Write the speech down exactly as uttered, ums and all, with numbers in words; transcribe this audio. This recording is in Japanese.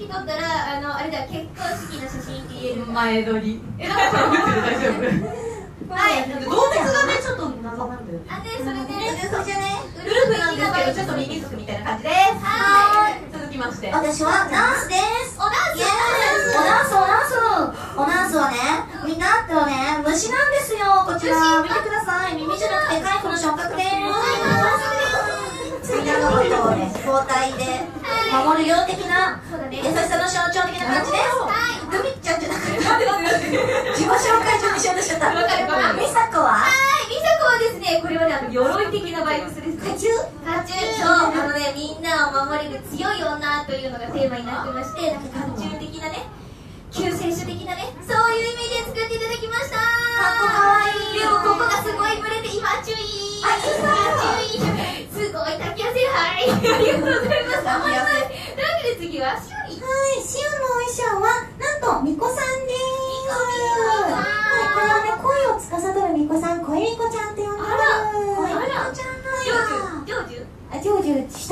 撮ったら、あの、あれだ、結婚式の写真って言える。 前撮り。大丈夫。はい、動物がね、ちょっと謎なんだよね。 あ、で、それで、 それじゃね、ウルフなんですけど、ちょっとミミズクみたいな感じです。 はい。 続きまして。 私はナースです。 おダンス。 おナース、おナース。おナースはね、みんなってはね、虫なんですよ。こちら、見てください。耳じゃなくて、蚕の触覚です。みんなのことをね、包帯で守るよ的な、優しさの象徴的な感じです。はい。グミちゃんじゃなくて、自己紹介中にしようとしちゃった。ミサコは？ はい、ミサコはですね、これはね、あの鎧的なバイブスです。 カチュカチュー、そう、あのね、みんなを守れる強い女というのがテーマになってまして、なんか甲冑的なね、救世主的なね、そういうイメージで作っていただきました。 かっこかわいい。 でもここがすごいブレて、今注意。 あ、いい注意。すごい炊き汗、はい。ありがとうございます。頑張ります。というわけで次はシオリ。 はい、シオのお衣装はなんと巫女さんです。 巫女はい、これはね、恋を司る巫女さん、恋巫女ちゃんって呼んでる。 あら恋巫女ちゃんなんや。 成就。 あ、成就した。